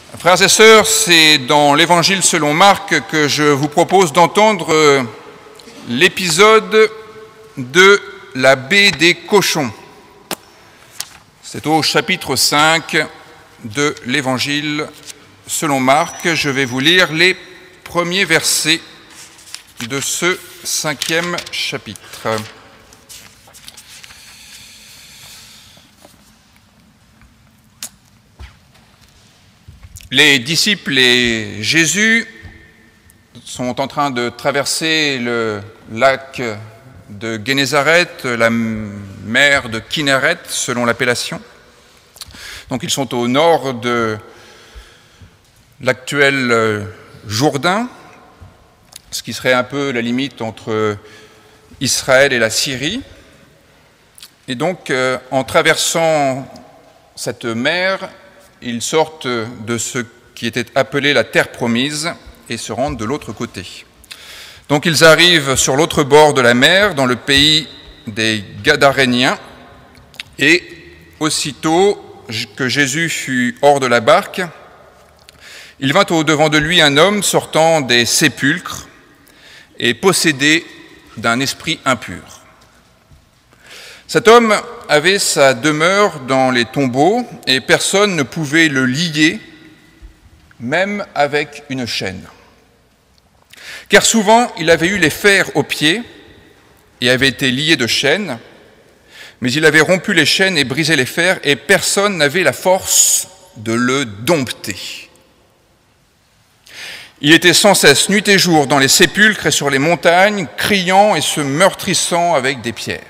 Frères et sœurs, c'est dans l'Évangile selon Marc que je vous propose d'entendre l'épisode de la baie des cochons. C'est au chapitre 5 de l'Évangile selon Marc. Je vais vous lire les premiers versets de ce 5e chapitre. Les disciples et Jésus sont en train de traverser le lac de Génézareth, la mer de Kinneret, selon l'appellation. Donc ils sont au nord de l'actuel Jourdain, ce qui serait un peu la limite entre Israël et la Syrie. Et donc, en traversant cette mer, ils sortent de ce qui était appelé la terre promise et se rendent de l'autre côté. Donc ils arrivent sur l'autre bord de la mer, dans le pays des Gadaréniens, et aussitôt que Jésus fut hors de la barque, il vint au-devant de lui un homme sortant des sépulcres et possédé d'un esprit impur. Cet homme avait sa demeure dans les tombeaux et personne ne pouvait le lier, même avec une chaîne. Car souvent, il avait eu les fers aux pieds et avait été lié de chaînes, mais il avait rompu les chaînes et brisé les fers et personne n'avait la force de le dompter. Il était sans cesse, nuit et jour, dans les sépulcres et sur les montagnes, criant et se meurtrissant avec des pierres.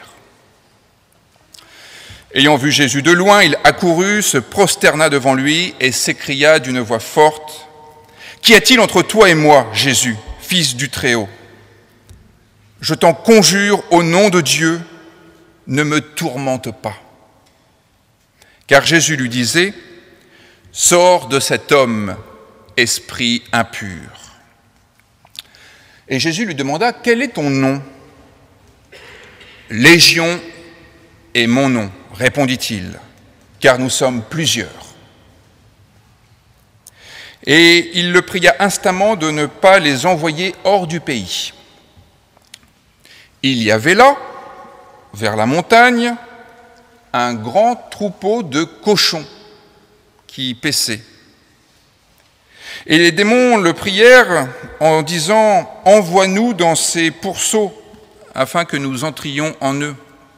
Ayant vu Jésus de loin, il accourut, se prosterna devant lui et s'écria d'une voix forte : « Qu'y a-t-il entre toi et moi, Jésus, fils du Très-Haut ? Je t'en conjure au nom de Dieu, ne me tourmente pas. » Car Jésus lui disait : « Sors de cet homme, esprit impur. » Et Jésus lui demanda : « Quel est ton nom ? » ?»« Légion est mon nom, répondit-il, car nous sommes plusieurs. Et il le pria instamment de ne pas les envoyer hors du pays. Il y avait là, vers la montagne, un grand troupeau de cochons qui paissaient. Et les démons le prièrent en disant : « Envoie-nous dans ces pourceaux, afin que nous entrions en eux. »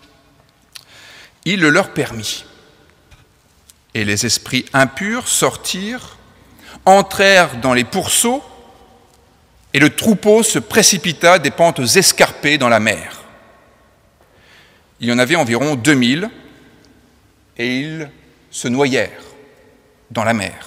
Il le leur permit. Et les esprits impurs sortirent, entrèrent dans les pourceaux, et le troupeau se précipita des pentes escarpées dans la mer. Il y en avait environ 2000, et ils se noyèrent dans la mer.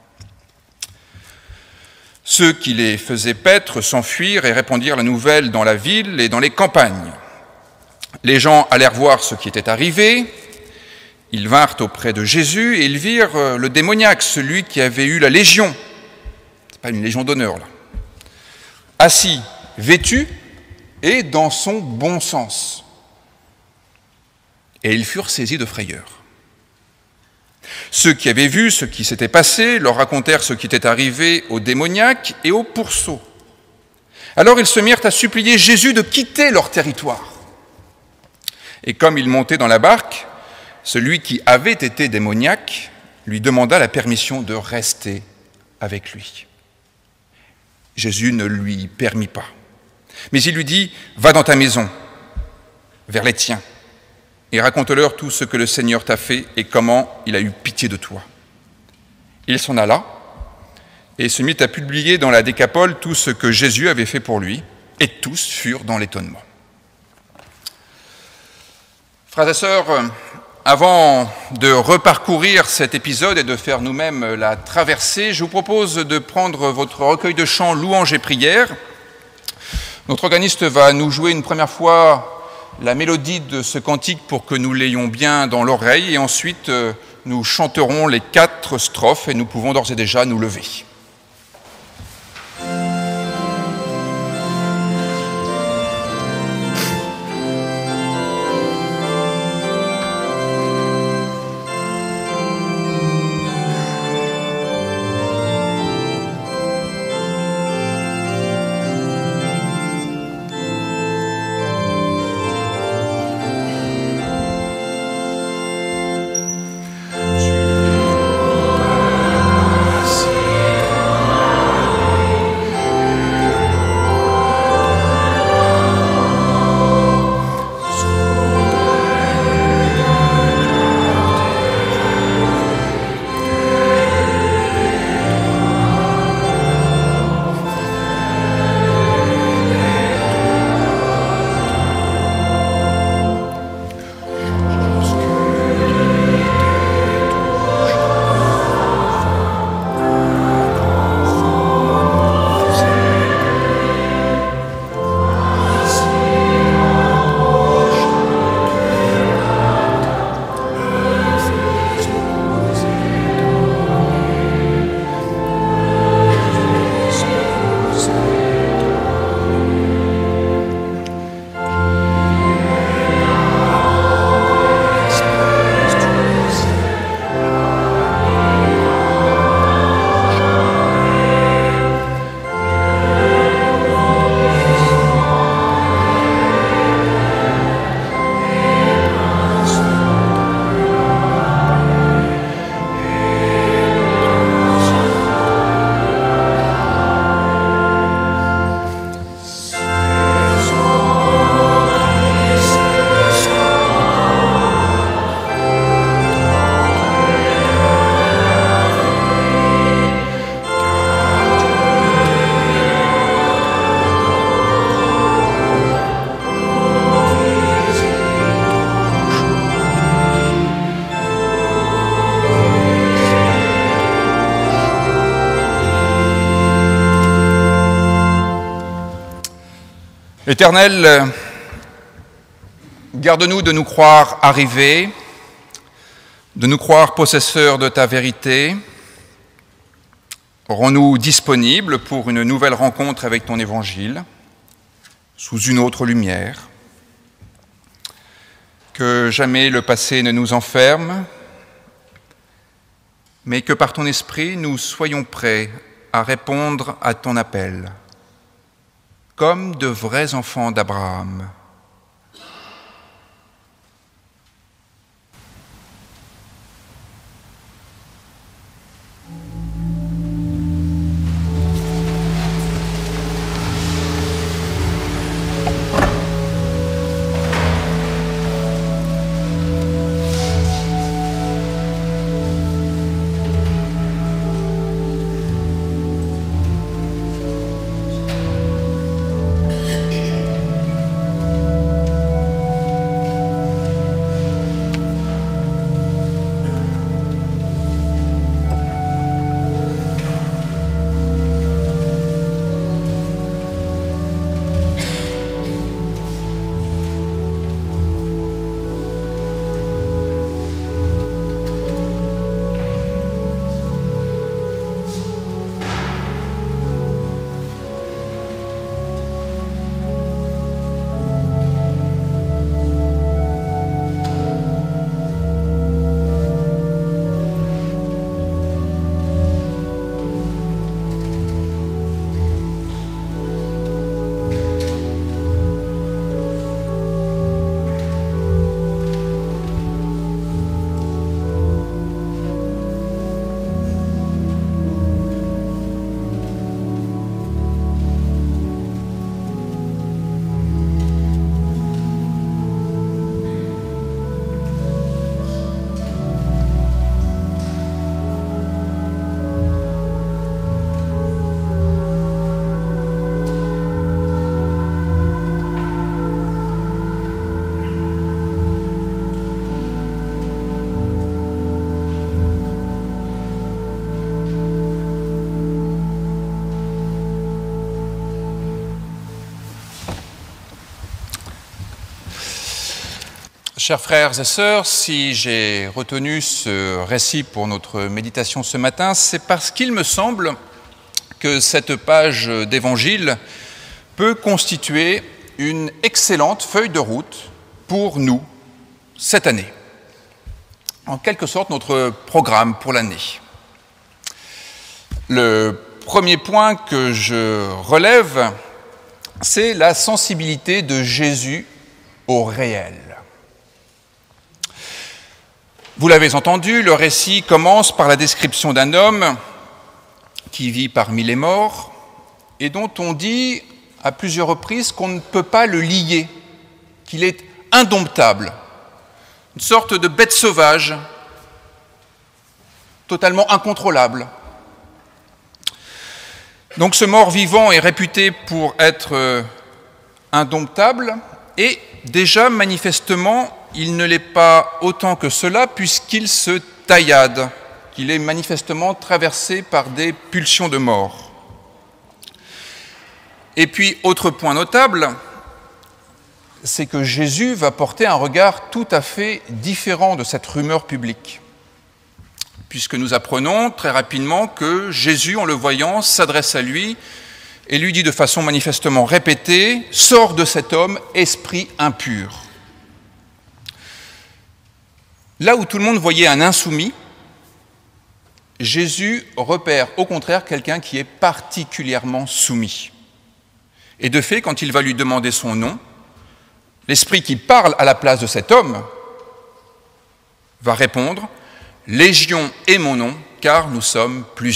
Ceux qui les faisaient paître s'enfuirent et répandirent la nouvelle dans la ville et dans les campagnes. Les gens allèrent voir ce qui était arrivé. Ils vinrent auprès de Jésus et ils virent le démoniaque, celui qui avait eu la légion. Ce n'est pas une légion d'honneur, là. Assis, vêtu et dans son bon sens. Et ils furent saisis de frayeur. Ceux qui avaient vu ce qui s'était passé leur racontèrent ce qui était arrivé au démoniaque et au pourceau. Alors ils se mirent à supplier Jésus de quitter leur territoire. Et comme il montait dans la barque, celui qui avait été démoniaque lui demanda la permission de rester avec lui. Jésus ne lui permit pas. Mais il lui dit : « Va dans ta maison, vers les tiens, et raconte-leur tout ce que le Seigneur t'a fait et comment il a eu pitié de toi. » Il s'en alla et se mit à publier dans la Décapole tout ce que Jésus avait fait pour lui, et tous furent dans l'étonnement. Frères et sœurs, avant de reparcourir cet épisode et de faire nous-mêmes la traversée, je vous propose de prendre votre recueil de chants Louanges et prières. Notre organiste va nous jouer une première fois la mélodie de ce cantique pour que nous l'ayons bien dans l'oreille, et ensuite nous chanterons les 4 strophes et nous pouvons d'ores et déjà nous lever. Éternel, garde-nous de nous croire arrivés, de nous croire possesseurs de ta vérité. Rends-nous disponibles pour une nouvelle rencontre avec ton évangile, sous une autre lumière. Que jamais le passé ne nous enferme, mais que par ton esprit nous soyons prêts à répondre à ton appel, comme de vrais enfants d'Abraham. Chers frères et sœurs, si j'ai retenu ce récit pour notre méditation ce matin, c'est parce qu'il me semble que cette page d'évangile peut constituer une excellente feuille de route pour nous cette année. En quelque sorte, notre programme pour l'année. Le premier point que je relève, c'est la sensibilité de Jésus au réel. Vous l'avez entendu, le récit commence par la description d'un homme qui vit parmi les morts et dont on dit à plusieurs reprises qu'on ne peut pas le lier, qu'il est indomptable, une sorte de bête sauvage, totalement incontrôlable. Donc ce mort vivant est réputé pour être indomptable et déjà manifestement il ne l'est pas autant que cela puisqu'il se taillade, qu'il est manifestement traversé par des pulsions de mort. Et puis, autre point notable, c'est que Jésus va porter un regard tout à fait différent de cette rumeur publique, puisque nous apprenons très rapidement que Jésus, en le voyant, s'adresse à lui et lui dit de façon manifestement répétée « Sors de cet homme, esprit impur ». Là où tout le monde voyait un insoumis, Jésus repère au contraire quelqu'un qui est particulièrement soumis. Et de fait, quand il va lui demander son nom, l'esprit qui parle à la place de cet homme va répondre « Légion est mon nom, car nous sommes plusieurs ».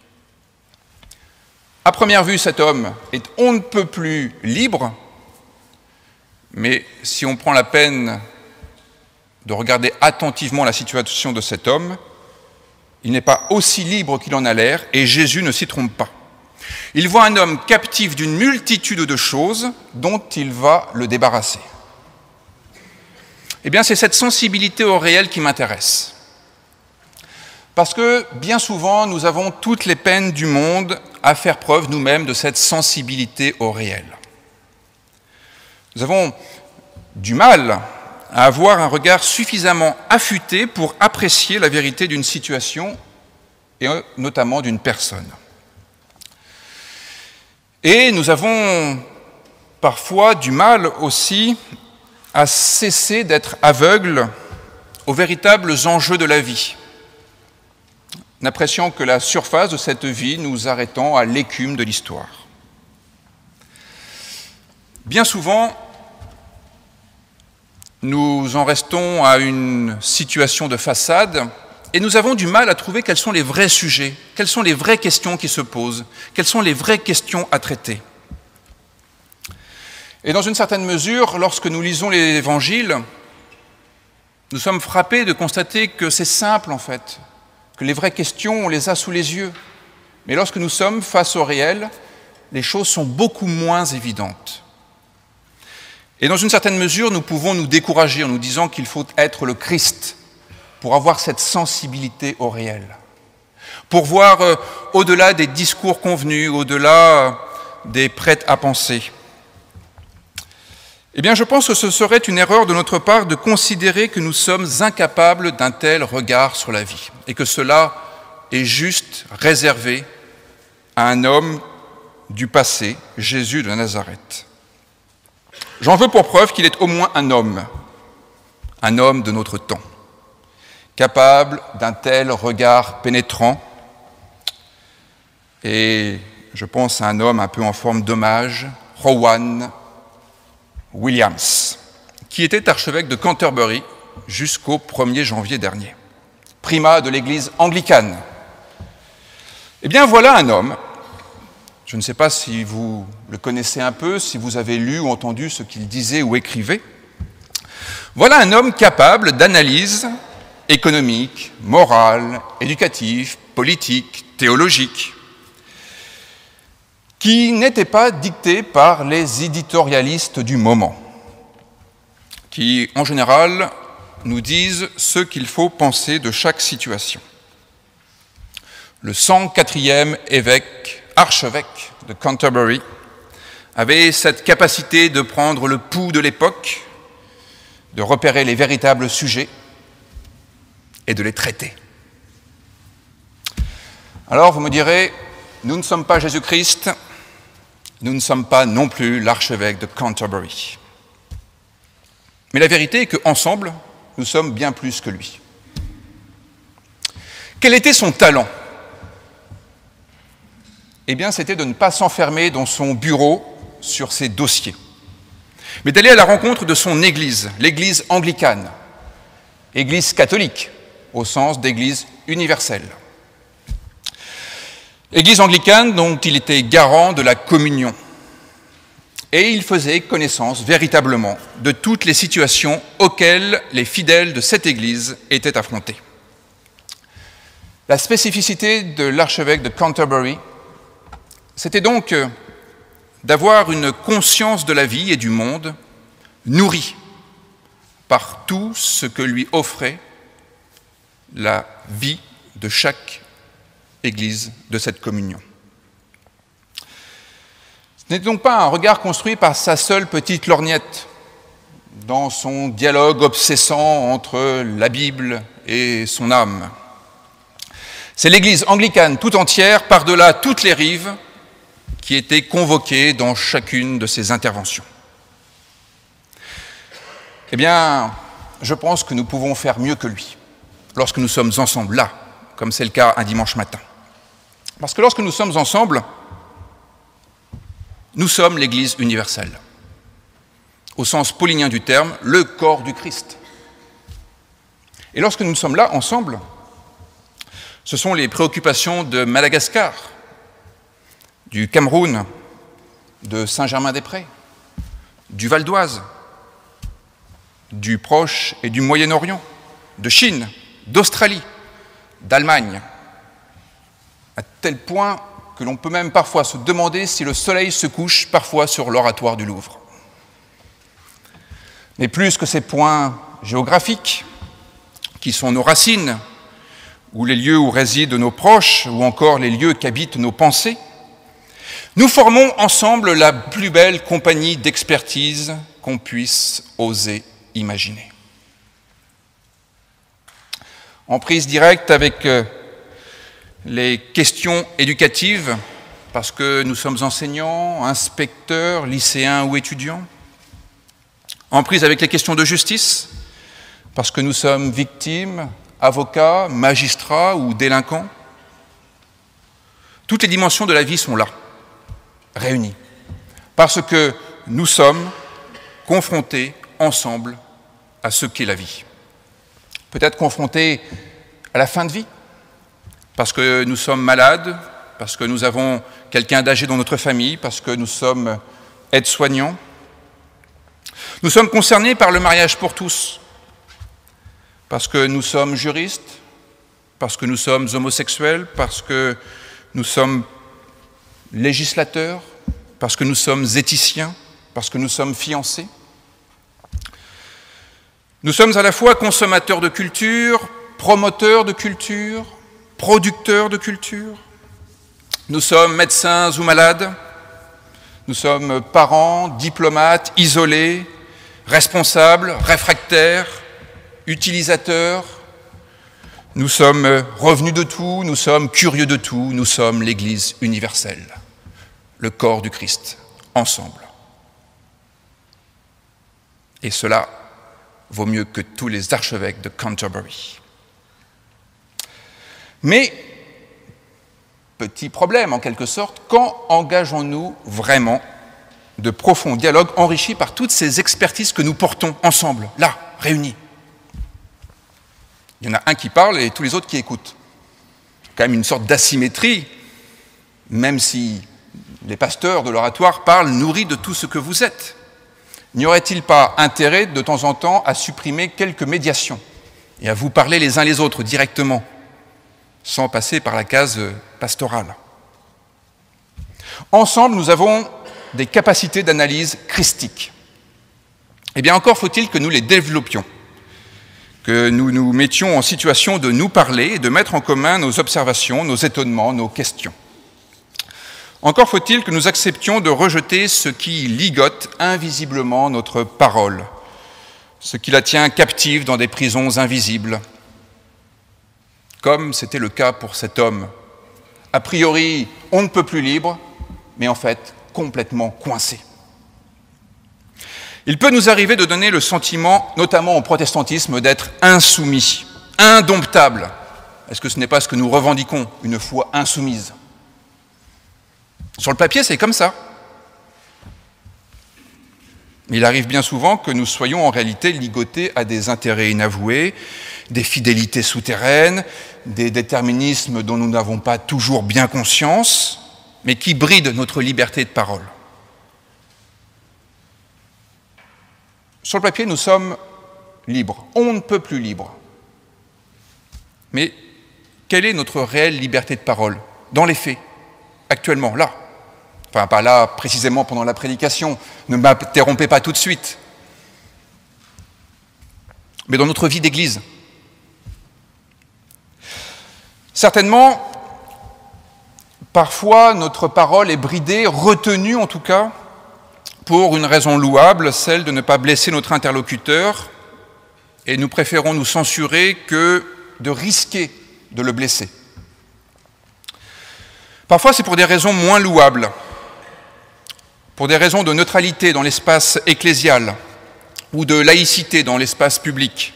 À première vue, cet homme est on ne peut plus libre, mais si on prend la peine de regarder attentivement la situation de cet homme, il n'est pas aussi libre qu'il en a l'air, et Jésus ne s'y trompe pas. Il voit un homme captif d'une multitude de choses dont il va le débarrasser. Eh bien, c'est cette sensibilité au réel qui m'intéresse. Parce que, bien souvent, nous avons toutes les peines du monde à faire preuve nous-mêmes de cette sensibilité au réel. Nous avons du mal à avoir un regard suffisamment affûté pour apprécier la vérité d'une situation et notamment d'une personne. Et nous avons parfois du mal aussi à cesser d'être aveugles aux véritables enjeux de la vie, n'appréciant que la surface de cette vie, nous arrêtant à l'écume de l'histoire. Bien souvent, nous en restons à une situation de façade et nous avons du mal à trouver quels sont les vrais sujets, quelles sont les vraies questions qui se posent, quelles sont les vraies questions à traiter. Et dans une certaine mesure, lorsque nous lisons les évangiles, nous sommes frappés de constater que c'est simple en fait, que les vraies questions, on les a sous les yeux. Mais lorsque nous sommes face au réel, les choses sont beaucoup moins évidentes. Et dans une certaine mesure, nous pouvons nous décourager en nous disant qu'il faut être le Christ pour avoir cette sensibilité au réel, pour voir au-delà des discours convenus, au-delà des prêts à penser. Eh bien, je pense que ce serait une erreur de notre part de considérer que nous sommes incapables d'un tel regard sur la vie et que cela est juste réservé à un homme du passé, Jésus de Nazareth. J'en veux pour preuve qu'il est au moins un homme de notre temps, capable d'un tel regard pénétrant. Et je pense à un homme un peu en forme d'hommage, Rowan Williams, qui était archevêque de Canterbury jusqu'au 1er janvier dernier, primat de l'église anglicane. Eh bien, voilà un homme, je ne sais pas si vous le connaissez un peu, si vous avez lu ou entendu ce qu'il disait ou écrivait, voilà un homme capable d'analyse économique, morale, éducative, politique, théologique, qui n'était pas dicté par les éditorialistes du moment, qui, en général, nous disent ce qu'il faut penser de chaque situation. Le 104e archevêque de Canterbury, avait cette capacité de prendre le pouls de l'époque, de repérer les véritables sujets et de les traiter. Alors, vous me direz, nous ne sommes pas Jésus-Christ, nous ne sommes pas non plus l'archevêque de Canterbury. Mais la vérité est qu'ensemble, nous sommes bien plus que lui. Quel était son talent ? Eh bien, c'était de ne pas s'enfermer dans son bureau sur ses dossiers, mais d'aller à la rencontre de son église, l'église anglicane, église catholique, au sens d'église universelle. Église anglicane dont il était garant de la communion. Et il faisait connaissance véritablement de toutes les situations auxquelles les fidèles de cette église étaient affrontés. La spécificité de l'archevêque de Canterbury, c'était donc d'avoir une conscience de la vie et du monde nourrie par tout ce que lui offrait la vie de chaque église de cette communion. Ce n'est donc pas un regard construit par sa seule petite lorgnette dans son dialogue obsessant entre la Bible et son âme. C'est l'église anglicane tout entière, par-delà toutes les rives, qui était convoquée dans chacune de ses interventions. Eh bien, je pense que nous pouvons faire mieux que lui, lorsque nous sommes ensemble là, comme c'est le cas un dimanche matin. Parce que lorsque nous sommes ensemble, nous sommes l'Église universelle. Au sens paulinien du terme, le corps du Christ. Et lorsque nous sommes là ensemble, ce sont les préoccupations de Madagascar, du Cameroun, de Saint-Germain-des-Prés, du Val d'Oise, du Proche et du Moyen-Orient, de Chine, d'Australie, d'Allemagne, à tel point que l'on peut même parfois se demander si le soleil se couche parfois sur l'oratoire du Louvre. Mais plus que ces points géographiques, qui sont nos racines, ou les lieux où résident nos proches, ou encore les lieux qu'habitent nos pensées, Nous formons ensemble la plus belle compagnie d'expertise qu'on puisse oser imaginer. En prise directe avec les questions éducatives, parce que nous sommes enseignants, inspecteurs, lycéens ou étudiants. En prise avec les questions de justice, parce que nous sommes victimes, avocats, magistrats ou délinquants. Toutes les dimensions de la vie sont là, réunies, parce que nous sommes confrontés ensemble à ce qu'est la vie. Peut-être confrontés à la fin de vie, parce que nous sommes malades, parce que nous avons quelqu'un d'âgé dans notre famille, parce que nous sommes aides-soignants. Nous sommes concernés par le mariage pour tous, parce que nous sommes juristes, parce que nous sommes homosexuels, parce que nous sommes législateurs, parce que nous sommes éthiciens, parce que nous sommes fiancés. Nous sommes à la fois consommateurs de culture, promoteurs de culture, producteurs de culture. Nous sommes médecins ou malades. Nous sommes parents, diplomates, isolés, responsables, réfractaires, utilisateurs. Nous sommes revenus de tout, nous sommes curieux de tout, nous sommes l'Église universelle, le corps du Christ, ensemble. Et cela vaut mieux que tous les archevêques de Canterbury. Mais, petit problème en quelque sorte, quand engageons-nous vraiment de profonds dialogues enrichis par toutes ces expertises que nous portons ensemble, là, réunis? Il y en a un qui parle et tous les autres qui écoutent. Quand même une sorte d'asymétrie, même si les pasteurs de l'oratoire parlent nourris de tout ce que vous êtes. N'y aurait-il pas intérêt de temps en temps à supprimer quelques médiations et à vous parler les uns les autres directement, sans passer par la case pastorale? Ensemble, nous avons des capacités d'analyse christiques. Eh bien, encore faut-il que nous les développions, que nous nous mettions en situation de nous parler et de mettre en commun nos observations, nos étonnements, nos questions. Encore faut-il que nous acceptions de rejeter ce qui ligote invisiblement notre parole, ce qui la tient captive dans des prisons invisibles, comme c'était le cas pour cet homme. A priori, on ne peut plus libre, mais en fait, complètement coincé. Il peut nous arriver de donner le sentiment, notamment au protestantisme, d'être insoumis, indomptable. Est-ce que ce n'est pas ce que nous revendiquons, une foi insoumise? Sur le papier, c'est comme ça. Il arrive bien souvent que nous soyons en réalité ligotés à des intérêts inavoués, des fidélités souterraines, des déterminismes dont nous n'avons pas toujours bien conscience, mais qui brident notre liberté de parole. Sur le papier, nous sommes libres. On ne peut plus libres. Mais quelle est notre réelle liberté de parole? Dans les faits, actuellement, là. Enfin, pas là, précisément pendant la prédication. Ne m'interrompez pas tout de suite. Mais dans notre vie d'Église. Certainement, parfois, notre parole est bridée, retenue en tout cas, pour une raison louable, celle de ne pas blesser notre interlocuteur, et nous préférons nous censurer que de risquer de le blesser. Parfois, c'est pour des raisons moins louables, pour des raisons de neutralité dans l'espace ecclésial ou de laïcité dans l'espace public.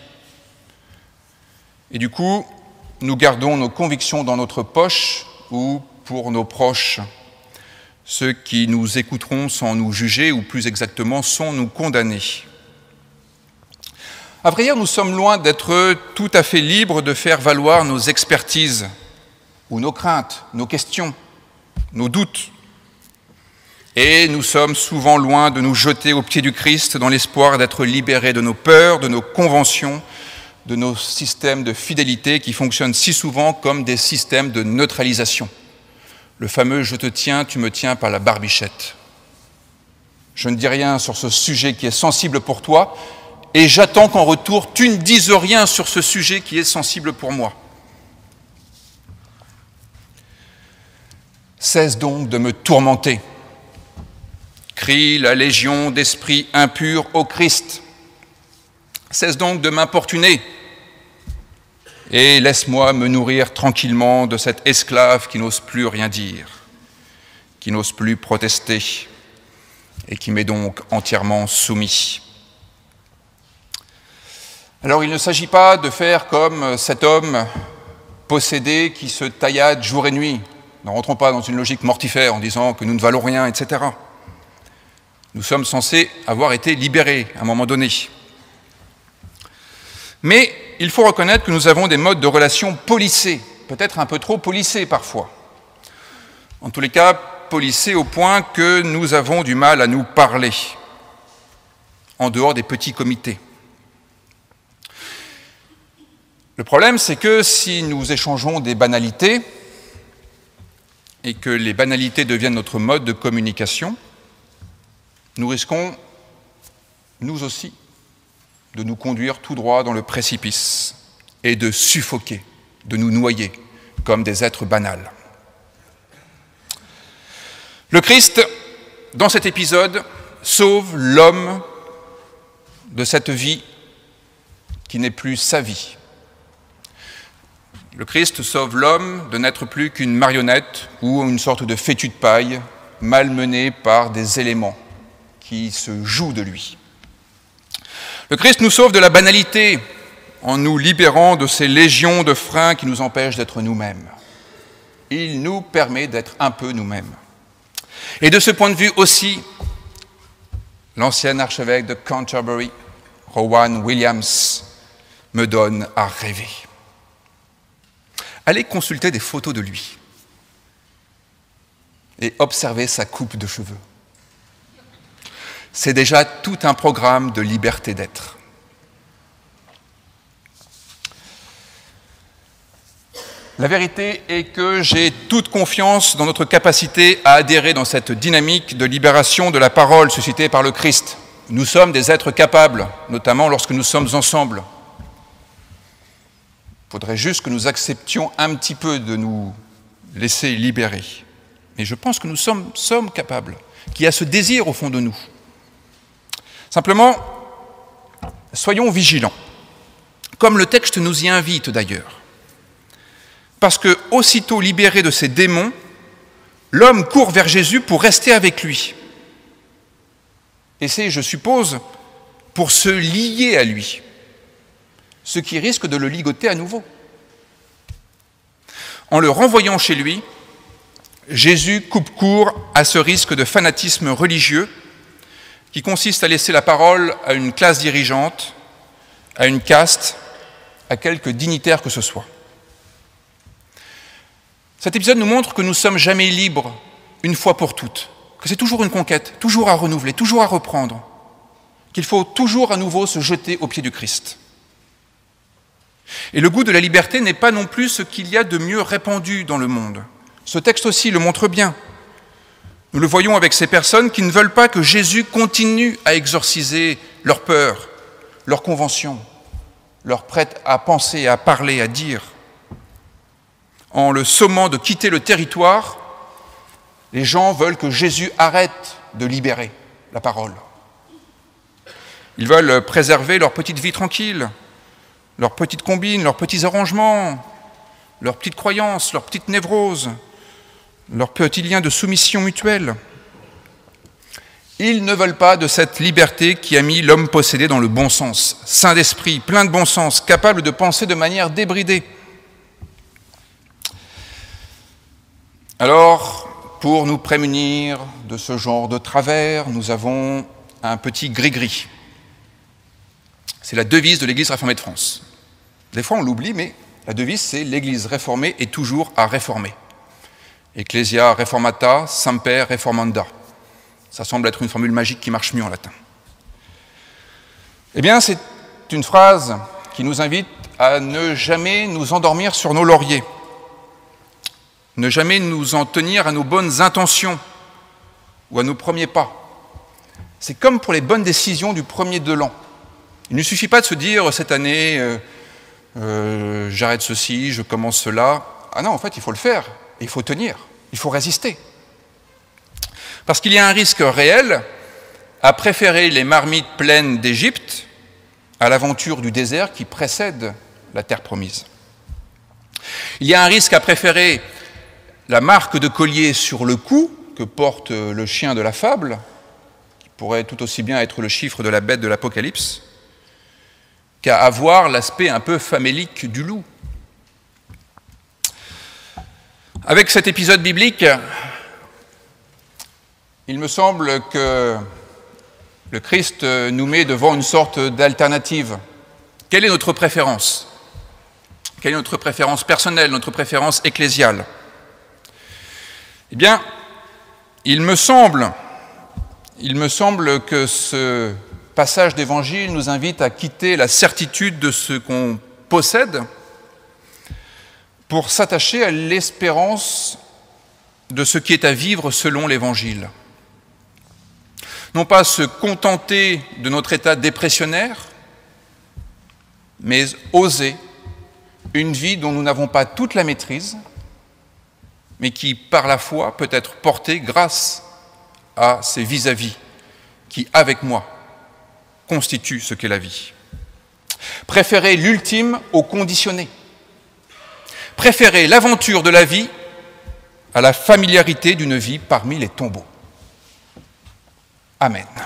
Et du coup, nous gardons nos convictions dans notre poche ou pour nos proches, ceux qui nous écouteront sans nous juger ou plus exactement sans nous condamner. À vrai dire, nous sommes loin d'être tout à fait libres de faire valoir nos expertises ou nos craintes, nos questions, nos doutes. Et nous sommes souvent loin de nous jeter aux pieds du Christ dans l'espoir d'être libérés de nos peurs, de nos conventions, de nos systèmes de fidélité qui fonctionnent si souvent comme des systèmes de neutralisation. Le fameux « je te tiens, tu me tiens par la barbichette ». Je ne dis rien sur ce sujet qui est sensible pour toi et j'attends qu'en retour, tu ne dises rien sur ce sujet qui est sensible pour moi. cesse donc de me tourmenter. Crie la légion d'esprits impurs au Christ. Cesse donc de m'importuner et laisse-moi me nourrir tranquillement de cet esclave qui n'ose plus rien dire, qui n'ose plus protester et qui m'est donc entièrement soumis. Alors il ne s'agit pas de faire comme cet homme possédé qui se taillade jour et nuit. Ne rentrons pas dans une logique mortifère en disant que nous ne valons rien, etc. Nous sommes censés avoir été libérés à un moment donné. Mais il faut reconnaître que nous avons des modes de relation policés, peut-être un peu trop policés parfois. En tous les cas, policés au point que nous avons du mal à nous parler, en dehors des petits comités. Le problème, c'est que si nous échangeons des banalités, et que les banalités deviennent notre mode de communication, nous risquons, nous aussi, de nous conduire tout droit dans le précipice et de suffoquer, de nous noyer comme des êtres banals. Le Christ, dans cet épisode, sauve l'homme de cette vie qui n'est plus sa vie. Le Christ sauve l'homme de n'être plus qu'une marionnette ou une sorte de fétu de paille malmené par des éléments qui se jouent de lui. Le Christ nous sauve de la banalité en nous libérant de ces légions de freins qui nous empêchent d'être nous-mêmes. Il nous permet d'être un peu nous-mêmes. Et de ce point de vue aussi, l'ancien archevêque de Canterbury, Rowan Williams, me donne à rêver. Allez consulter des photos de lui et observer sa coupe de cheveux. C'est déjà tout un programme de liberté d'être. La vérité est que j'ai toute confiance dans notre capacité à adhérer dans cette dynamique de libération de la parole suscitée par le Christ. Nous sommes des êtres capables, notamment lorsque nous sommes ensemble. Il faudrait juste que nous acceptions un petit peu de nous laisser libérer. Mais je pense que nous sommes capables, qu'il y a ce désir au fond de nous. Simplement, soyons vigilants, comme le texte nous y invite d'ailleurs. Parce que, aussitôt libéré de ses démons, l'homme court vers Jésus pour rester avec lui. Et c'est, je suppose, pour se lier à lui, ce qui risque de le ligoter à nouveau. En le renvoyant chez lui, Jésus coupe court à ce risque de fanatisme religieux qui consiste à laisser la parole à une classe dirigeante, à une caste, à quelque dignitaire que ce soit. Cet épisode nous montre que nous ne sommes jamais libres une fois pour toutes, que c'est toujours une conquête, toujours à renouveler, toujours à reprendre, qu'il faut toujours à nouveau se jeter aux pieds du Christ. Et le goût de la liberté n'est pas non plus ce qu'il y a de mieux répandu dans le monde. Ce texte aussi le montre bien. Nous le voyons avec ces personnes qui ne veulent pas que Jésus continue à exorciser leurs peurs, leurs conventions, leurs prêts à penser, à parler, à dire. En le sommant de quitter le territoire, les gens veulent que Jésus arrête de libérer la parole. Ils veulent préserver leur petite vie tranquille, leurs petites combines, leurs petits arrangements, leurs petites croyances, leurs petites névroses, leurs petits liens de soumission mutuelle. Ils ne veulent pas de cette liberté qui a mis l'homme possédé dans le bon sens, saint d'esprit, plein de bon sens, capable de penser de manière débridée. Alors, pour nous prémunir de ce genre de travers, nous avons un petit gris-gris. C'est la devise de l'Église réformée de France. Des fois, on l'oublie, mais la devise, c'est « l'Église réformée est toujours à réformer ». Ecclesia reformata, semper reformanda. Ça semble être une formule magique qui marche mieux en latin. Eh bien, c'est une phrase qui nous invite à ne jamais nous endormir sur nos lauriers, ne jamais nous en tenir à nos bonnes intentions ou à nos premiers pas. C'est comme pour les bonnes décisions du premier de l'an. Il ne suffit pas de se dire, cette année, j'arrête ceci, je commence cela. Ah non, en fait, il faut le faire, et il faut tenir. il faut résister. Parce qu'il y a un risque réel à préférer les marmites pleines d'Égypte à l'aventure du désert qui précède la terre promise. Il y a un risque à préférer la marque de collier sur le cou que porte le chien de la fable, qui pourrait tout aussi bien être le chiffre de la bête de l'Apocalypse, qu'à avoir l'aspect un peu famélique du loup. Avec cet épisode biblique, il me semble que le Christ nous met devant une sorte d'alternative. Quelle est notre préférence ? Quelle est notre préférence personnelle, notre préférence ecclésiale ? Eh bien, il me semble que ce passage d'Évangile nous invite à quitter la certitude de ce qu'on possède pour s'attacher à l'espérance de ce qui est à vivre selon l'Évangile. Non pas se contenter de notre état dépressionnaire, mais oser une vie dont nous n'avons pas toute la maîtrise, mais qui, par la foi, peut être portée grâce à ces vis-à-vis qui, avec moi, constituent ce qu'est la vie. Préférer l'ultime au conditionné. Préférer l'aventure de la vie à la familiarité d'une vie parmi les tombeaux. Amen.